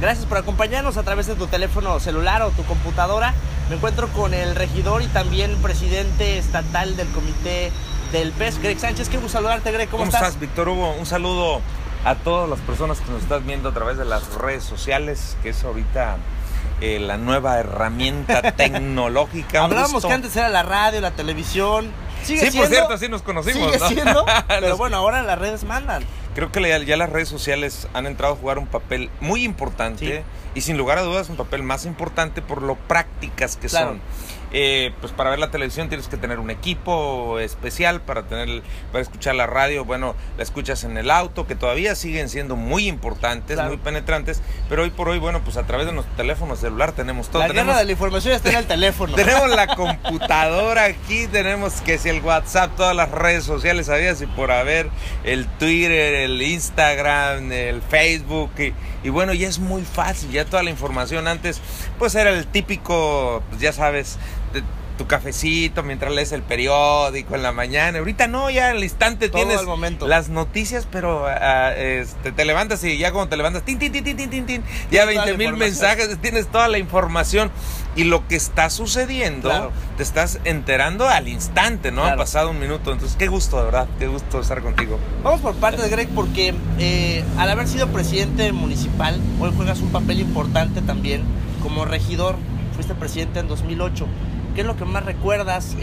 Gracias por acompañarnos a través de tu teléfono celular o tu computadora. Me encuentro con el regidor y también presidente estatal del comité del PES, Greg Sánchez. Qué gusto saludarte, Greg. ¿Cómo estás, Víctor Hugo? Un saludo a todas las personas que nos están viendo a través de las redes sociales, que es ahorita la nueva herramienta tecnológica. Hablábamos que antes era la radio, la televisión. Sí, por cierto, así nos conocimos, sigue ¿no? siendo, pero bueno, ahora las redes mandan. Creo que ya las redes sociales han entrado a jugar un papel muy importante, sí, y sin lugar a dudas un papel más importante por lo prácticas que son. Pues para ver la televisión tienes que tener un equipo especial, para escuchar la radio, bueno, la escuchas en el auto, que todavía siguen siendo muy importantes, muy penetrantes, pero hoy por hoy, bueno, pues a través de nuestro teléfono celular tenemos todo. La guerra de la información está en el teléfono. Tenemos la computadora aquí, tenemos que si el WhatsApp, todas las redes sociales, sabías, y por haber el Twitter, el Instagram, el Facebook, y bueno, ya es muy fácil, ya toda la información. Antes pues era el típico, pues ya sabes, tu cafecito mientras lees el periódico en la mañana. Ahorita no, ya al instante todo tienes las noticias, pero te levantas y ya cuando te levantas, ya 20,000 mensajes, tienes toda la información. Y lo que está sucediendo, te estás enterando al instante, ¿no? Ha pasado un minuto. Entonces, qué gusto, de verdad, qué gusto estar contigo. Vamos por parte de Greg, porque al haber sido presidente municipal, hoy juegas un papel importante también como regidor. Fuiste presidente en 2008. ¿Qué es lo que más recuerdas?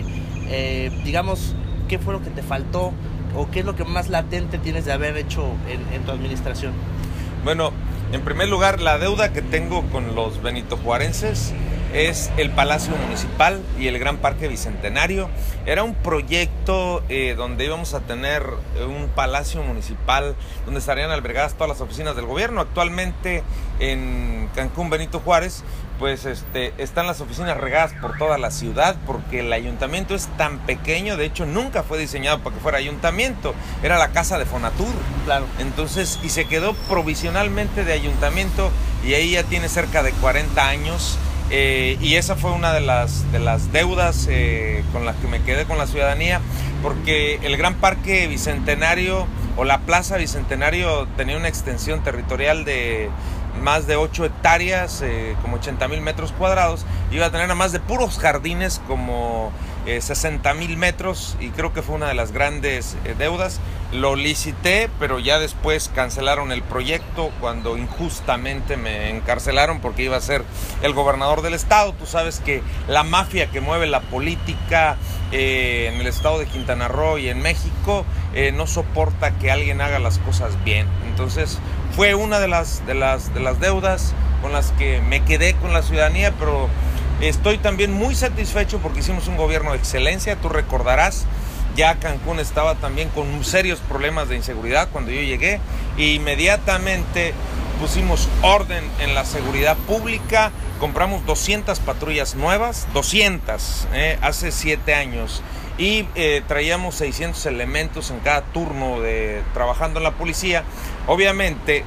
Digamos, ¿qué fue lo que te faltó? ¿O qué es lo que más latente tienes de haber hecho en tu administración? Bueno, en primer lugar, la deuda que tengo con los benitojuarenses es el Palacio Municipal y el Gran Parque Bicentenario. Era un proyecto donde íbamos a tener un palacio municipal donde estarían albergadas todas las oficinas del gobierno. Actualmente en Cancún, Benito Juárez, pues están las oficinas regadas por toda la ciudad, porque el ayuntamiento es tan pequeño. De hecho, nunca fue diseñado para que fuera ayuntamiento, era la casa de Fonatur. Entonces, y se quedó provisionalmente de ayuntamiento, y ahí ya tiene cerca de 40 años. Y esa fue una de las deudas con las que me quedé con la ciudadanía, porque el Gran Parque Bicentenario o la Plaza Bicentenario tenía una extensión territorial de más de 8 hectáreas, como 80,000 metros cuadrados. Iba a tener a más de puros jardines como 60,000 metros, y creo que fue una de las grandes deudas. Lo licité, pero ya después cancelaron el proyecto cuando injustamente me encarcelaron porque iba a ser el gobernador del estado. Tú sabes que la mafia que mueve la política en el estado de Quintana Roo y en México no soporta que alguien haga las cosas bien. Entonces fue una de las deudas con las que me quedé con la ciudadanía, pero estoy también muy satisfecho porque hicimos un gobierno de excelencia. Tú recordarás, ya Cancún estaba también con serios problemas de inseguridad cuando yo llegué, e inmediatamente pusimos orden en la seguridad pública. Compramos 200 patrullas nuevas, 200, hace 7 años, y traíamos 600 elementos en cada turno trabajando en la policía. Obviamente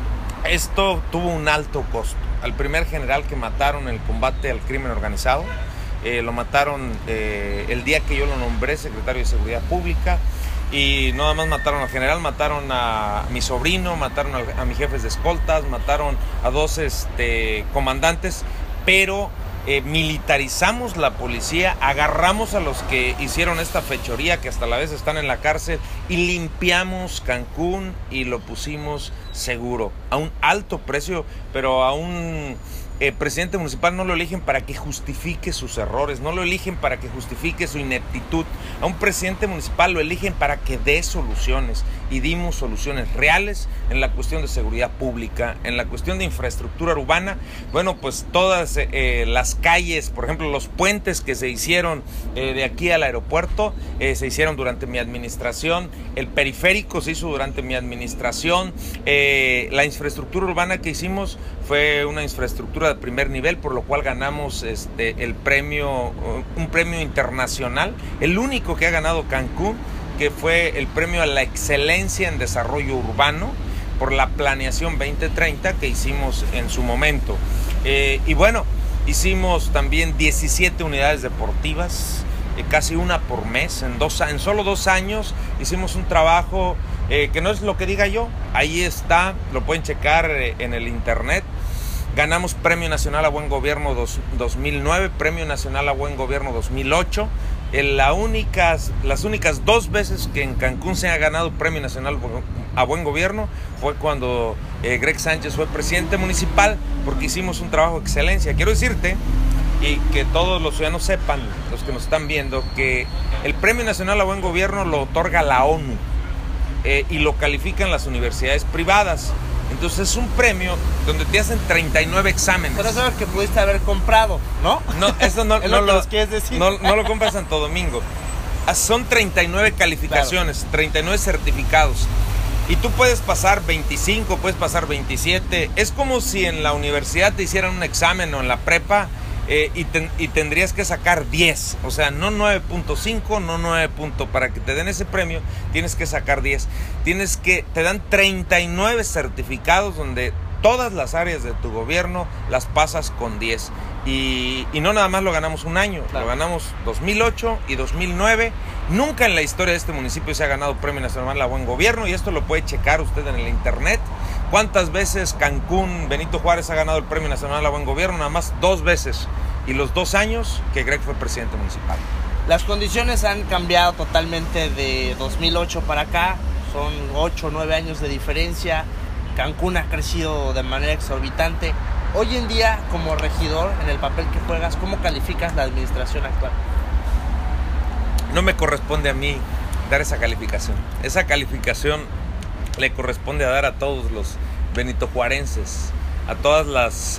esto tuvo un alto costo. Al primer general que mataron en el combate al crimen organizado, lo mataron el día que yo lo nombré secretario de Seguridad Pública, y no nada más mataron al general, mataron a mi sobrino, mataron a mis jefes de escoltas, mataron a 2 comandantes, pero militarizamos la policía, agarramos a los que hicieron esta fechoría, que hasta la vez están en la cárcel, y limpiamos Cancún y lo pusimos seguro, a un alto precio. Pero a un presidente municipal no lo eligen para que justifique sus errores, no lo eligen para que justifique su ineptitud. A un presidente municipal lo eligen para que dé soluciones, y dimos soluciones reales en la cuestión de seguridad pública, en la cuestión de infraestructura urbana. Bueno, pues todas las calles, por ejemplo, los puentes que se hicieron de aquí al aeropuerto, se hicieron durante mi administración. El periférico se hizo durante mi administración. La infraestructura urbana que hicimos fue una infraestructura de primer nivel, por lo cual ganamos el premio, un premio internacional, el único que ha ganado Cancún, que fue el premio a la excelencia en desarrollo urbano por la planeación 2030 que hicimos en su momento. Y bueno, hicimos también 17 unidades deportivas, casi una por mes. En solo 2 años hicimos un trabajo que no es lo que diga yo, ahí está, lo pueden checar en el internet. Ganamos Premio Nacional a Buen Gobierno 2009, Premio Nacional a Buen Gobierno 2008. Las únicas 2 veces que en Cancún se ha ganado Premio Nacional a Buen Gobierno fue cuando Greg Sánchez fue presidente municipal, porque hicimos un trabajo de excelencia. Quiero decirte, y que todos los ciudadanos sepan, los que nos están viendo, que el Premio Nacional a Buen Gobierno lo otorga la ONU y lo califican las universidades privadas. Entonces es un premio donde te hacen 39 exámenes. Pero eso es lo que pudiste haber comprado, ¿no? No, eso no, es lo que nos quieres decir. No lo compras en Santo Domingo. Son 39 calificaciones, claro. 39 certificados. Y tú puedes pasar 25, puedes pasar 27. Es como si en la universidad te hicieran un examen o en la prepa y tendrías que sacar 10. O sea, no 9.5, no 9. Para que te den ese premio, tienes que sacar 10. Te dan 39 certificados donde todas las áreas de tu gobierno las pasas con 10. Y no nada más lo ganamos un año, claro. Lo ganamos 2008 y 2009. Nunca en la historia de este municipio se ha ganado Premio Nacional a Buen Gobierno, y esto lo puede checar usted en el internet. ¿Cuántas veces Cancún, Benito Juárez ha ganado el Premio Nacional a Buen Gobierno? Nada más 2 veces. Y los 2 años que Greg fue presidente municipal. Las condiciones han cambiado totalmente de 2008 para acá. Son 8 o 9 años de diferencia. Cancún ha crecido de manera exorbitante. Hoy en día, como regidor, en el papel que juegas, ¿cómo calificas la administración actual? No me corresponde a mí dar esa calificación. Esa calificación le corresponde a dar a todos los benitojuarenses, a todas las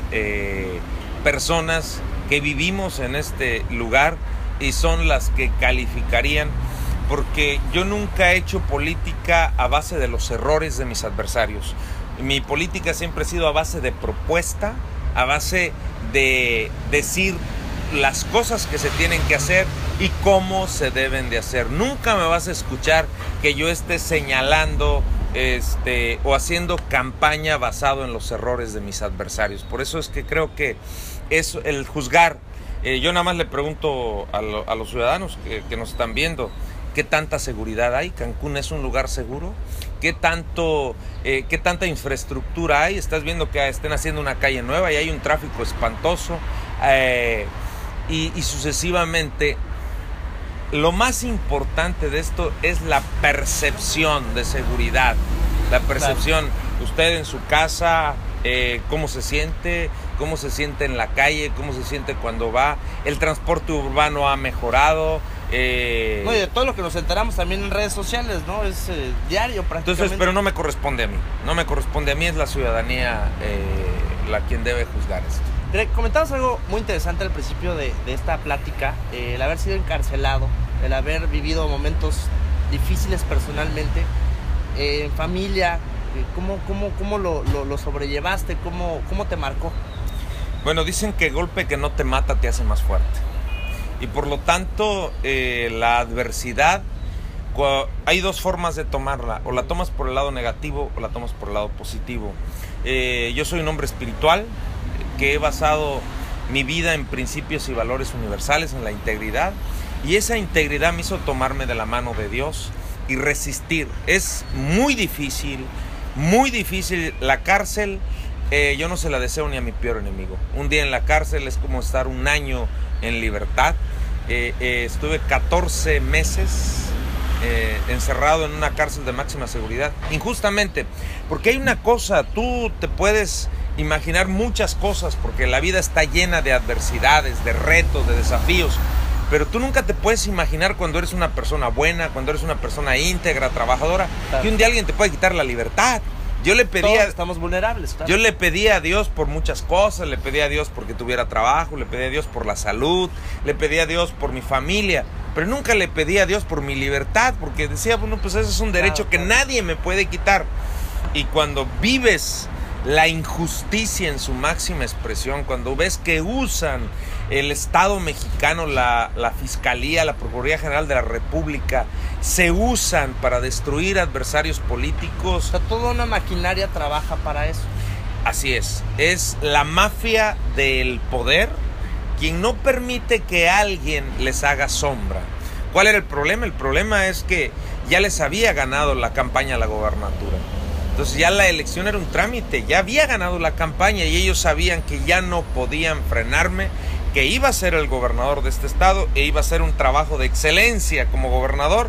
personas que vivimos en este lugar, y son las que calificarían, porque yo nunca he hecho política a base de los errores de mis adversarios. Mi política siempre ha sido a base de propuesta, a base de decir las cosas que se tienen que hacer y cómo se deben de hacer. Nunca me vas a escuchar que yo esté señalando o haciendo campaña basado en los errores de mis adversarios. Por eso es que creo que es el juzgar. Yo nada más le pregunto a los ciudadanos que nos están viendo, ¿qué tanta seguridad hay? ¿Cancún es un lugar seguro? ¿Qué tanta infraestructura hay? Estás viendo que estén haciendo una calle nueva y hay un tráfico espantoso, y sucesivamente. Lo más importante de esto es la percepción de seguridad, la percepción. Claro. Usted en su casa, cómo se siente en la calle, cómo se siente cuando va. El transporte urbano ha mejorado. No, y de todo lo que nos enteramos también en redes sociales, ¿no? Es diario prácticamente. Entonces, pero no me corresponde a mí, es la ciudadanía la quien debe juzgar esto. Comentabas algo muy interesante al principio de esta plática, el haber sido encarcelado, el haber vivido momentos difíciles personalmente, en familia. ¿Cómo lo sobrellevaste? ¿Cómo te marcó? Bueno, dicen que golpe que no te mata te hace más fuerte. Y por lo tanto, la adversidad, hay 2 formas de tomarla. O la tomas por el lado negativo o la tomas por el lado positivo. Yo soy un hombre espiritual que he basado mi vida en principios y valores universales, en la integridad. Y esa integridad me hizo tomarme de la mano de Dios y resistir. Es muy difícil la cárcel. Yo no se la deseo ni a mi peor enemigo. Un día en la cárcel es como estar un año en libertad. Estuve 14 meses encerrado en una cárcel de máxima seguridad, injustamente, porque hay una cosa, tú te puedes imaginar muchas cosas, porque la vida está llena de adversidades, de retos, de desafíos, pero tú nunca te puedes imaginar cuando eres una persona buena, cuando eres una persona íntegra, trabajadora, claro, que un día alguien te puede quitar la libertad. Todos estamos vulnerables, claro. Yo le pedí a Dios por muchas cosas, le pedí a Dios porque tuviera trabajo, le pedí a Dios por la salud, le pedí a Dios por mi familia, pero nunca le pedí a Dios por mi libertad, porque decía, bueno, pues ese es un derecho que nadie me puede quitar. Y cuando vives la injusticia en su máxima expresión, cuando ves que usan el Estado mexicano, la Fiscalía, la Procuraduría General de la República, se usan para destruir adversarios políticos. O sea, toda una maquinaria trabaja para eso. Así es la mafia del poder quien no permite que alguien les haga sombra. ¿Cuál era el problema? El problema es que ya les había ganado la campaña a la gobernatura. Entonces ya la elección era un trámite, ya había ganado la campaña y ellos sabían que ya no podían frenarme, que iba a ser el gobernador de este estado e iba a ser un trabajo de excelencia como gobernador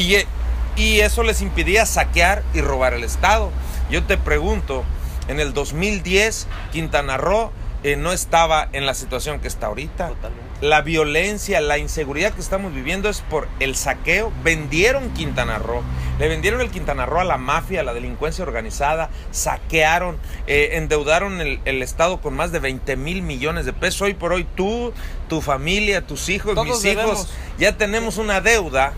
y eso les impedía saquear y robar el estado. Yo te pregunto, en el 2010 Quintana Roo no estaba en la situación que está ahorita. Totalmente. La violencia, la inseguridad que estamos viviendo es por el saqueo. Vendieron Quintana Roo, le vendieron el Quintana Roo a la mafia, a la delincuencia organizada, saquearon, endeudaron el estado con más de 20,000 millones de pesos. Hoy por hoy tú, tu familia, tus hijos, todos mis hijos, debemos. ya tenemos una deuda.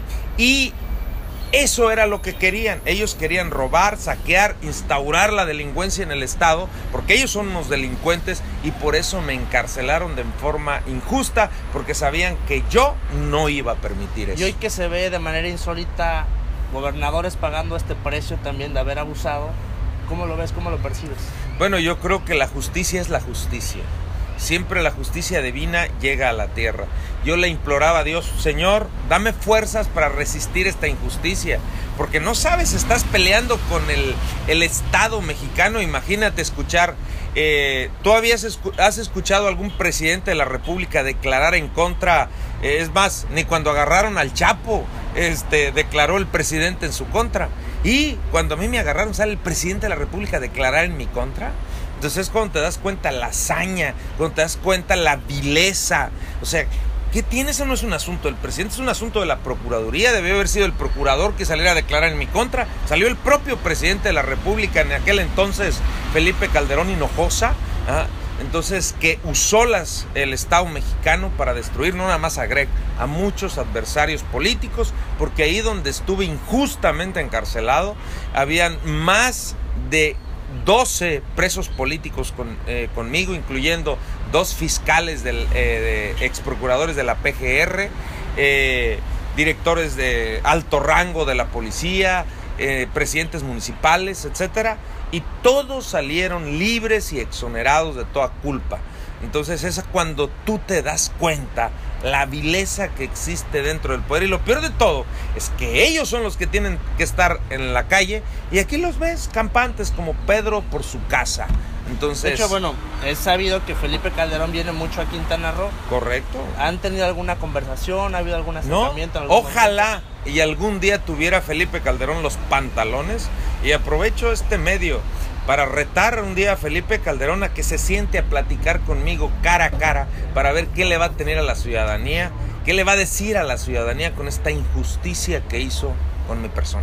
Y eso era lo que querían. Ellos querían robar, saquear, instaurar la delincuencia en el estado, porque ellos son unos delincuentes y por eso me encarcelaron de forma injusta, porque sabían que yo no iba a permitir eso. Y hoy que se ve de manera insólita gobernadores pagando este precio también de haber abusado, ¿cómo lo ves? ¿Cómo lo percibes? Bueno, yo creo que la justicia es la justicia. Siempre la justicia divina llega a la tierra. Yo le imploraba a Dios, Señor, dame fuerzas para resistir esta injusticia, porque no sabes, estás peleando con el Estado mexicano. Imagínate escuchar, ¿tú has escuchado algún presidente de la República declarar en contra? Es más, ni cuando agarraron al Chapo, declaró el presidente en su contra. Y cuando a mí me agarraron, ¿sale el presidente de la República a declarar en mi contra? Entonces es cuando te das cuenta la hazaña, cuando te das cuenta la vileza. O sea, ¿qué tiene? Eso no es un asunto del presidente, es un asunto de la Procuraduría. Debió haber sido el procurador que saliera a declarar en mi contra. Salió el propio presidente de la República, en aquel entonces Felipe Calderón Hinojosa, entonces, que usó el Estado mexicano para destruir no nada más a Greg, a muchos adversarios políticos, porque ahí donde estuve injustamente encarcelado, habían más de 12 presos políticos conmigo, incluyendo 2 fiscales ex procuradores de la PGR, directores de alto rango de la policía, presidentes municipales, etcétera, y todos salieron libres y exonerados de toda culpa. Entonces es cuando tú te das cuenta la vileza que existe dentro del poder, y lo peor de todo es que ellos son los que tienen que estar en la calle, y aquí los ves campantes como Pedro por su casa. Entonces, de hecho, bueno, es sabido que Felipe Calderón viene mucho a Quintana Roo. Correcto. ¿Han tenido alguna conversación? ¿Ha habido algún acercamiento? No, ojalá y algún día tuviera Felipe Calderón los pantalones, y aprovecho este medio para retar un día a Felipe Calderón a que se siente a platicar conmigo cara a cara para ver qué le va a tener a la ciudadanía, qué le va a decir a la ciudadanía con esta injusticia que hizo con mi persona.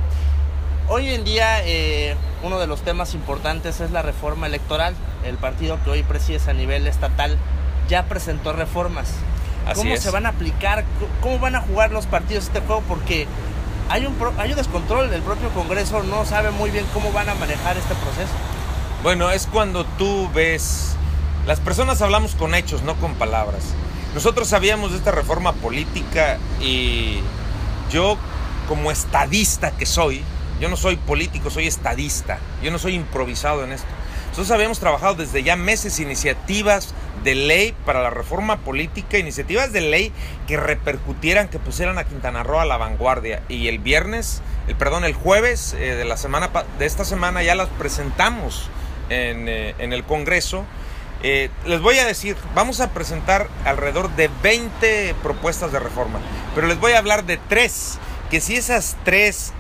Hoy en día uno de los temas importantes es la reforma electoral. El partido que hoy presides a nivel estatal ya presentó reformas. ¿Cómo se van a aplicar? ¿Cómo van a jugar los partidos este juego? Porque hay un descontrol. El propio Congreso no sabe muy bien cómo van a manejar este proceso. Bueno, es cuando tú ves... Las personas hablamos con hechos, no con palabras. Nosotros sabíamos de esta reforma política, y yo, como estadista que soy, yo no soy político, soy estadista. Yo no soy improvisado en esto. Nosotros habíamos trabajado desde ya meses iniciativas de ley para la reforma política, iniciativas de ley que repercutieran, que pusieran a Quintana Roo a la vanguardia. Y el jueves de esta semana ya las presentamos en el Congreso. Les voy a decir, vamos a presentar alrededor de 20 propuestas de reforma, pero les voy a hablar de 3. Que si esas 3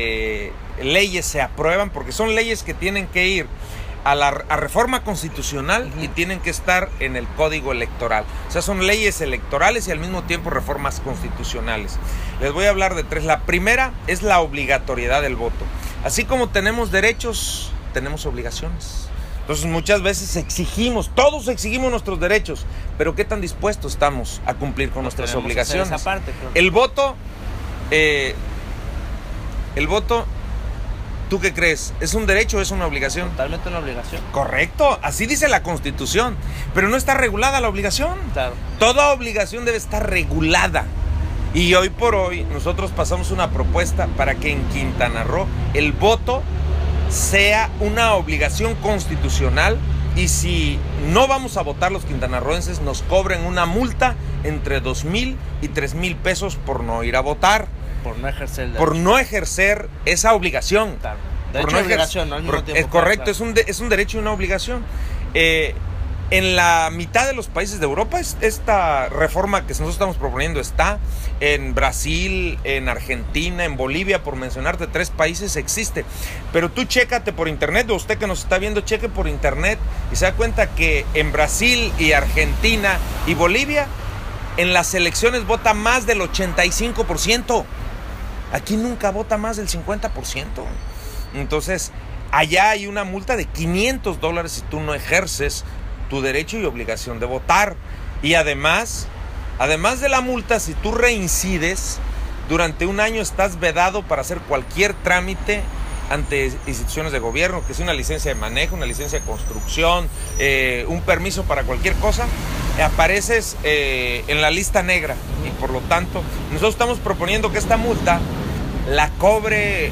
leyes se aprueban, porque son leyes que tienen que ir a reforma constitucional y tienen que estar en el código electoral. O sea, son leyes electorales y al mismo tiempo reformas constitucionales. Les voy a hablar de 3. La primera es la obligatoriedad del voto. Así como tenemos derechos, tenemos obligaciones. Entonces muchas veces todos exigimos nuestros derechos, pero ¿qué tan dispuestos estamos a cumplir con nuestras obligaciones? Esa parte, creo. El voto, ¿tú qué crees? ¿Es un derecho o es una obligación? Totalmente una obligación. Correcto, así dice la Constitución, pero no está regulada la obligación. Claro. Toda obligación debe estar regulada. Y hoy por hoy nosotros pasamos una propuesta para que en Quintana Roo el voto sea una obligación constitucional, y si no vamos a votar los quintanarroenses, nos cobren una multa entre 2,000 y 3,000 pesos por no ir a votar. Por no ejercer el derecho. Por no ejercer esa obligación. Claro. Por Derecho no y obligación, ¿no? Al mismo tiempo, es correcto, claro. es un derecho y una obligación. En la mitad de los países de Europa, esta reforma que nosotros estamos proponiendo está. En Brasil, en Argentina, en Bolivia, por mencionarte 3 países, existe. Pero tú chécate por internet, o usted que nos está viendo, cheque por internet y se da cuenta que en Brasil y Argentina y Bolivia, en las elecciones vota más del 85%. Aquí nunca vota más del 50%. Entonces, allá hay una multa de $500 si tú no ejerces tu derecho y obligación de votar. Y además de la multa, si tú reincides, durante un año estás vedado para hacer cualquier trámite ante instituciones de gobierno, que sea una licencia de manejo, una licencia de construcción, un permiso para cualquier cosa, apareces en la lista negra. Y por lo tanto, nosotros estamos proponiendo que esta multa la cobre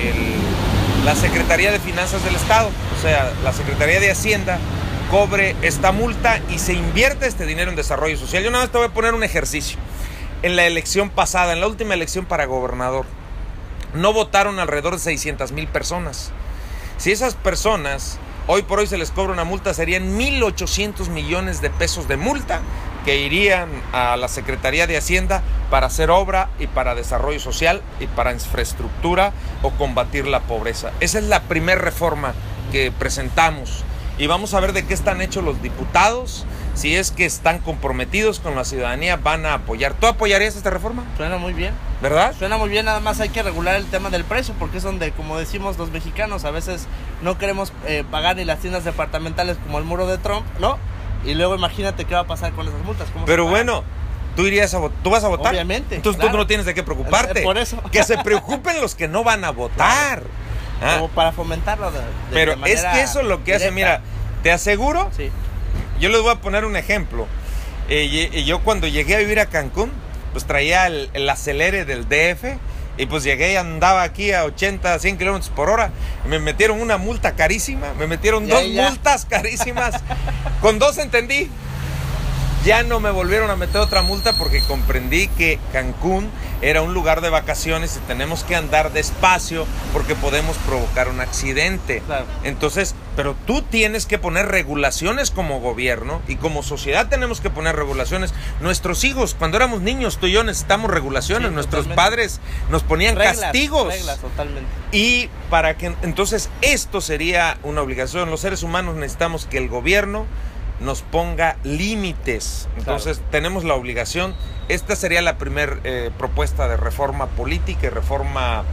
la Secretaría de Finanzas del Estado, o sea, la Secretaría de Hacienda cobre esta multa y se invierte este dinero en desarrollo social. Yo nada más te voy a poner un ejercicio. En la elección pasada, en la última elección para gobernador, no votaron alrededor de 600,000 personas. Si esas personas, hoy por hoy se les cobra una multa, serían 1,800 millones de pesos de multa que irían a la Secretaría de Hacienda para hacer obra y para desarrollo social y para infraestructura o combatir la pobreza. Esa es la primera reforma que presentamos. Y vamos a ver de qué están hechos los diputados. Si es que están comprometidos con la ciudadanía, van a apoyar. ¿Tú apoyarías esta reforma? Suena muy bien. ¿Verdad? Suena muy bien, nada más hay que regular el tema del precio, porque es donde, como decimos los mexicanos, a veces no queremos pagar ni las tiendas departamentales como el muro de Trump, ¿no? Y luego imagínate qué va a pasar con esas multas. Pero bueno, tú vas a votar. Obviamente. Entonces claro. Tú no tienes de qué preocuparte. Por eso. Que se preocupen los que no van a votar. Claro. Como para fomentarlo Pero de manera es que eso es lo que hace, directa. mira, te aseguro, Sí. yo les voy a poner un ejemplo. Yo cuando llegué a vivir a Cancún, pues traía el acelere del DF. Y pues llegué y andaba aquí a 80, 100 kilómetros por hora. Me metieron una multa carísima. Me metieron 2 multas carísimas. Con 2 entendí. Ya no me volvieron a meter otra multa porque comprendí que Cancún era un lugar de vacaciones y tenemos que andar despacio porque podemos provocar un accidente. Claro. Entonces, pero tú tienes que poner regulaciones como gobierno y como sociedad tenemos que poner regulaciones. Nuestros hijos, cuando éramos niños, tú y yo necesitamos regulaciones. Sí, nuestros totalmente. padres nos ponían castigos. Reglas, totalmente. Y para que entonces esto sería una obligación. Los seres humanos necesitamos que el gobierno nos ponga límites. Entonces tenemos la obligación. Esta sería la primera propuesta de reforma política y reforma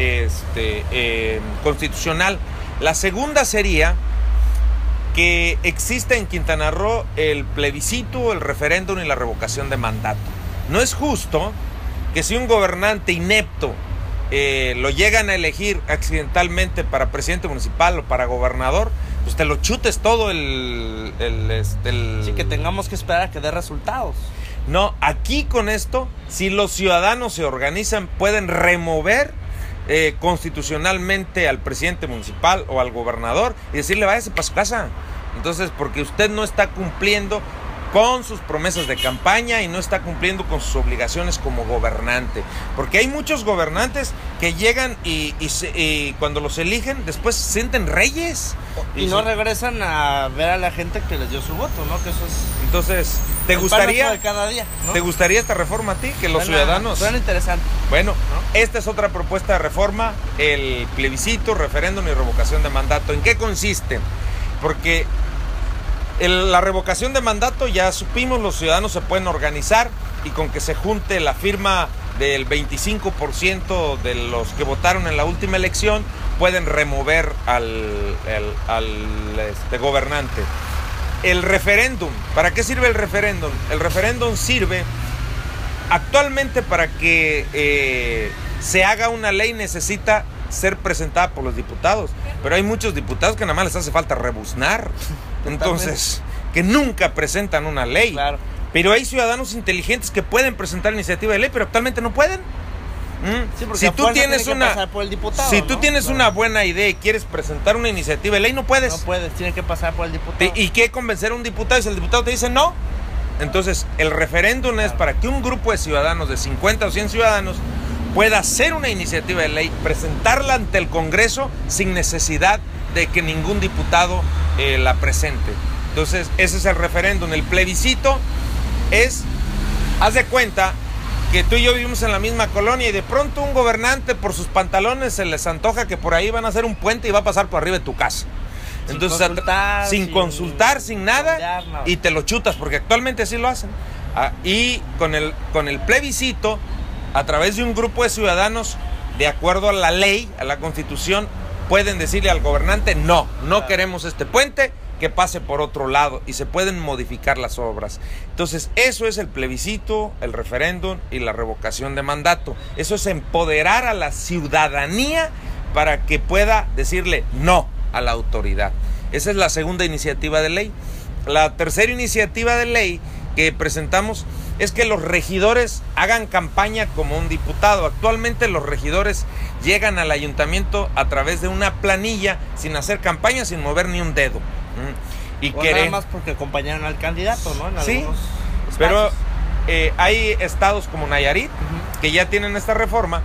constitucional. La segunda sería que exista en Quintana Roo el plebiscito, el referéndum y la revocación de mandato. No es justo que si un gobernante inepto lo llegan a elegir accidentalmente para presidente municipal o para gobernador, pues te lo chutes todo Sí, que tengamos que esperar a que dé resultados. No, aquí con esto, si los ciudadanos se organizan, pueden remover constitucionalmente al presidente municipal o al gobernador y decirle váyase para su casa. Entonces, porque usted no está cumpliendo con sus promesas de campaña y no está cumpliendo con sus obligaciones como gobernante. Porque hay muchos gobernantes que llegan y cuando los eligen, después se sienten reyes. Y no regresan a ver a la gente que les dio su voto, ¿no? Que eso es... Entonces, ¿te el gustaría pan de cada día, ¿no? ¿Te gustaría esta reforma a ti? Que los ciudadanos... Suena interesante. Bueno, esta es otra propuesta de reforma, el plebiscito, referéndum y revocación de mandato. ¿En qué consiste? Porque la revocación de mandato ya supimos, los ciudadanos se pueden organizar y con que se junte la firma del 25% de los que votaron en la última elección, pueden remover al gobernante. El referéndum, ¿para qué sirve el referéndum? El referéndum sirve actualmente para que se haga una ley, necesita ser presentada por los diputados, pero hay muchos diputados que nada más les hace falta rebuznar, entonces, que nunca presentan una ley. Claro. Pero hay ciudadanos inteligentes que pueden presentar iniciativa de ley, pero actualmente no pueden. Sí, si tú tienes ¿no? una buena idea y quieres presentar una iniciativa de ley, no puedes. No puedes, tiene que pasar por el diputado. ¿Y qué convencer a un diputado? Y si el diputado te dice no, entonces el referéndum es para que un grupo de ciudadanos, de 50 o 100 ciudadanos, pueda hacer una iniciativa de ley, presentarla ante el Congreso sin necesidad de que ningún diputado la presente. Entonces, ese es el referéndum. El plebiscito es, haz de cuenta que tú y yo vivimos en la misma colonia y de pronto un gobernante por sus pantalones se les antoja que por ahí van a hacer un puente y va a pasar por arriba de tu casa. Entonces, sin consultar, sin nada, y te lo chutas, porque actualmente así lo hacen. Y con el plebiscito, a través de un grupo de ciudadanos, de acuerdo a la ley, a la Constitución, pueden decirle al gobernante, no queremos este puente, que pase por otro lado, y se pueden modificar las obras. Entonces, eso es el plebiscito, el referéndum y la revocación de mandato. Eso es empoderar a la ciudadanía para que pueda decirle no a la autoridad. Esa es la segunda iniciativa de ley. La tercera iniciativa de ley que presentamos es que los regidores hagan campaña como un diputado. Actualmente los regidores llegan al ayuntamiento a través de una planilla, sin hacer campaña, sin mover ni un dedo. Y nada más porque acompañaron al candidato, ¿no? En sí, pero hay estados como Nayarit que ya tienen esta reforma.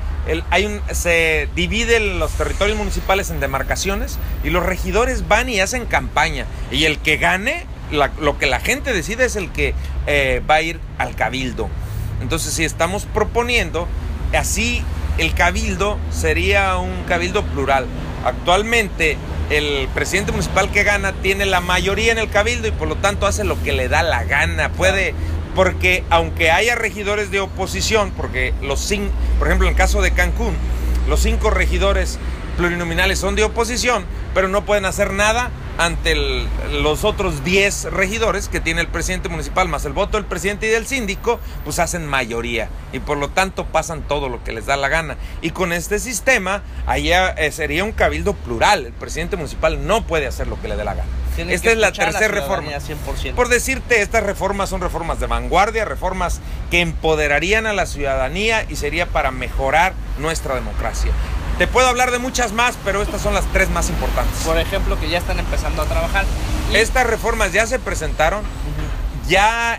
Se dividen los territorios municipales en demarcaciones y los regidores van y hacen campaña. Y el que gane, lo que la gente decide es el que va a ir al cabildo. Entonces, si estamos proponiendo, así el cabildo sería un cabildo plural. Actualmente el presidente municipal que gana tiene la mayoría en el cabildo y por lo tanto hace lo que le da la gana. Puede, porque aunque haya regidores de oposición, porque por ejemplo en el caso de Cancún, los 5 regidores plurinominales son de oposición, pero no pueden hacer nada ante los otros 10 regidores que tiene el presidente municipal, más el voto del presidente y del síndico, pues hacen mayoría y por lo tanto pasan todo lo que les da la gana. Y con este sistema, allá sería un cabildo plural. El presidente municipal no puede hacer lo que le dé la gana. Esta es la tercera reforma. 100%. Por decirte, estas reformas son reformas de vanguardia, reformas que empoderarían a la ciudadanía y sería para mejorar nuestra democracia. Te puedo hablar de muchas más, pero estas son las 3 más importantes. Por ejemplo, que ya están empezando a trabajar. Estas reformas ya se presentaron, ya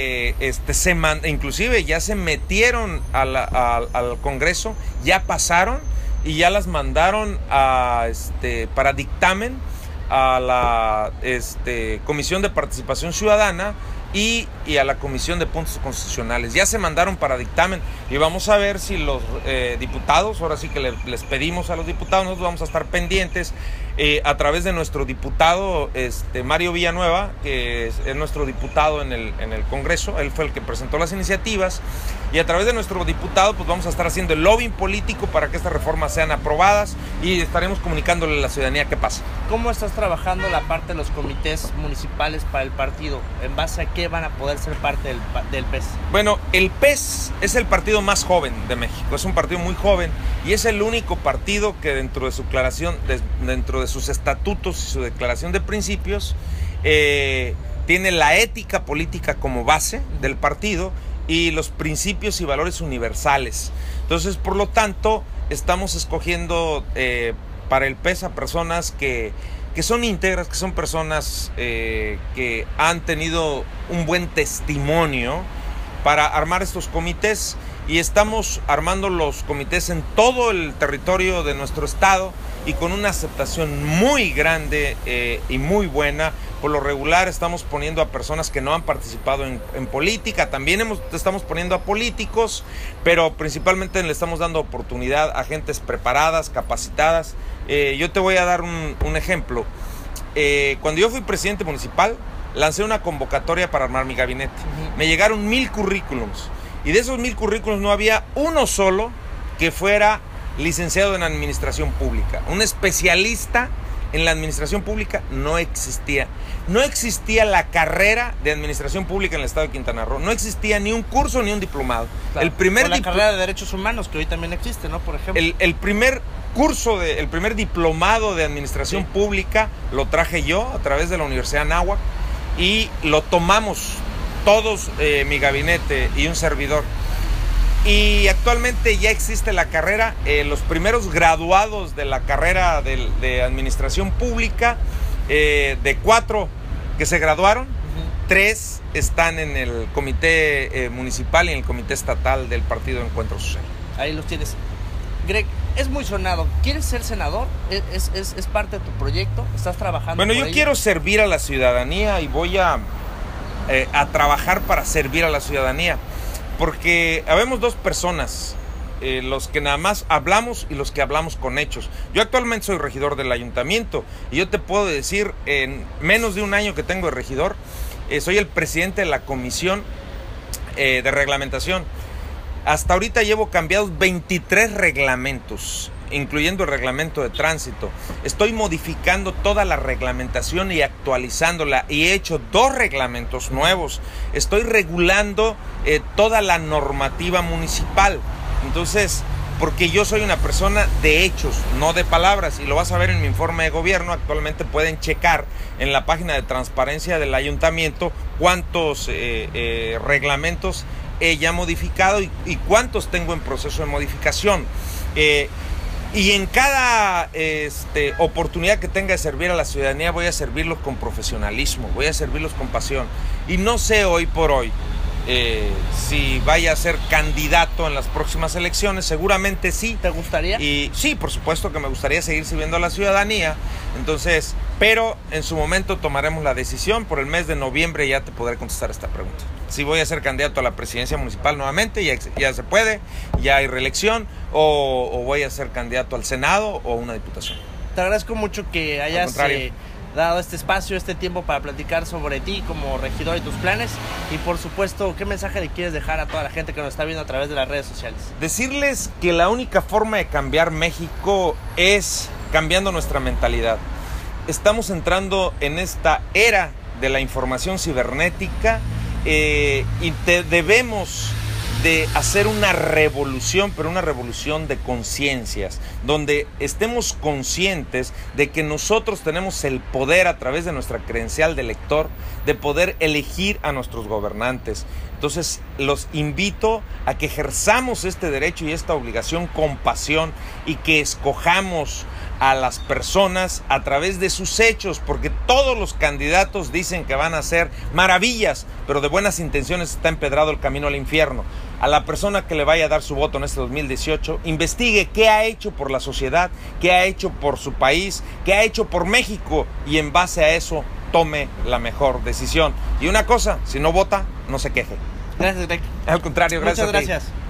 inclusive ya se metieron al Congreso, ya pasaron y ya las mandaron para dictamen a la Comisión de Participación Ciudadana y a la Comisión de Puntos Constitucionales. Ya se mandaron para dictamen y vamos a ver si los diputados, ahora sí que les pedimos a los diputados, nosotros vamos a estar pendientes a través de nuestro diputado Mario Villanueva, que es nuestro diputado en el Congreso. Él fue el que presentó las iniciativas y a través de nuestro diputado pues vamos a estar haciendo el lobbying político para que estas reformas sean aprobadas y estaremos comunicándole a la ciudadanía qué pasa. ¿Cómo estás trabajando la parte de los comités municipales para el partido? ¿En base a qué van a poder ser parte del PES? Bueno, el PES es el partido más joven de México, es un partido muy joven y es el único partido que dentro de su declaración, dentro de sus estatutos y su declaración de principios, tiene la ética política como base del partido y los principios y valores universales. Entonces, por lo tanto, estamos escogiendo para el PES a personas que son íntegras, que son personas que han tenido un buen testimonio para armar estos comités, y estamos armando los comités en todo el territorio de nuestro estado y con una aceptación muy grande y muy buena. Por lo regular estamos poniendo a personas que no han participado en política, también estamos poniendo a políticos, pero principalmente le estamos dando oportunidad a gentes preparadas, capacitadas. Yo te voy a dar un ejemplo. Cuando yo fui presidente municipal, lancé una convocatoria para armar mi gabinete. Me llegaron 1000 currículums y de esos 1000 currículums no había uno solo que fuera licenciado en administración pública. Un especialista en la administración pública no existía. No existía la carrera de administración pública en el estado de Quintana Roo. No existía ni un curso ni un diplomado. Claro. La carrera de derechos humanos, que hoy también existe, ¿no? Por ejemplo. El primer diplomado de administración pública lo traje yo a través de la Universidad de Anáhuac y lo tomamos todos, mi gabinete y un servidor. Y actualmente ya existe la carrera, los primeros graduados de la carrera de administración pública, de 4 que se graduaron, 3 están en el comité municipal y en el comité estatal del partido Encuentro Social. ahí los tienes. Greg, es muy sonado. ¿Quieres ser senador? ¿Es parte de tu proyecto? ¿Estás trabajando? Bueno, yo quiero servir a la ciudadanía y voy a trabajar para servir a la ciudadanía. Porque habemos dos personas, los que nada más hablamos y los que hablamos con hechos. Yo actualmente soy regidor del ayuntamiento y yo te puedo decir, en menos de un año que tengo de regidor, soy el presidente de la comisión de reglamentación. Hasta ahorita llevo cambiados 23 reglamentos, incluyendo el reglamento de tránsito. Estoy modificando toda la reglamentación y actualizándola y he hecho 2 reglamentos nuevos. Estoy regulando toda la normativa municipal. Entonces, porque yo soy una persona de hechos, no de palabras, y lo vas a ver en mi informe de gobierno. Actualmente pueden checar en la página de transparencia del ayuntamiento cuántos reglamentos he ya modificado y cuántos tengo en proceso de modificación. Y en cada oportunidad que tenga de servir a la ciudadanía voy a servirlos con profesionalismo, voy a servirlos con pasión. Y no sé hoy por hoy si vaya a ser candidato en las próximas elecciones. Seguramente sí. ¿Te gustaría? Y sí, por supuesto que me gustaría seguir sirviendo a la ciudadanía. Entonces, pero en su momento tomaremos la decisión. Por el mes de noviembre ya te podré contestar esta pregunta. Si voy a ser candidato a la presidencia municipal nuevamente, ya se puede, ya hay reelección, o voy a ser candidato al Senado o a una diputación. Te agradezco mucho que hayas dado este espacio, este tiempo para platicar sobre ti como regidor y tus planes. Y por supuesto, ¿qué mensaje le quieres dejar a toda la gente que nos está viendo a través de las redes sociales? Decirles que la única forma de cambiar México es cambiando nuestra mentalidad. Estamos entrando en esta era de la información cibernética y debemos de hacer una revolución, pero una revolución de conciencias, donde estemos conscientes de que nosotros tenemos el poder a través de nuestra credencial de elector de poder elegir a nuestros gobernantes. Entonces los invito a que ejerzamos este derecho y esta obligación con pasión y que escojamos a las personas a través de sus hechos, porque todos los candidatos dicen que van a hacer maravillas, pero de buenas intenciones está empedrado el camino al infierno. A la persona que le vaya a dar su voto en este 2018, investigue qué ha hecho por la sociedad, qué ha hecho por su país, qué ha hecho por México, y en base a eso tome la mejor decisión. Y una cosa, si no vota, no se queje. Gracias, Greg. Al contrario, gracias. Muchas gracias.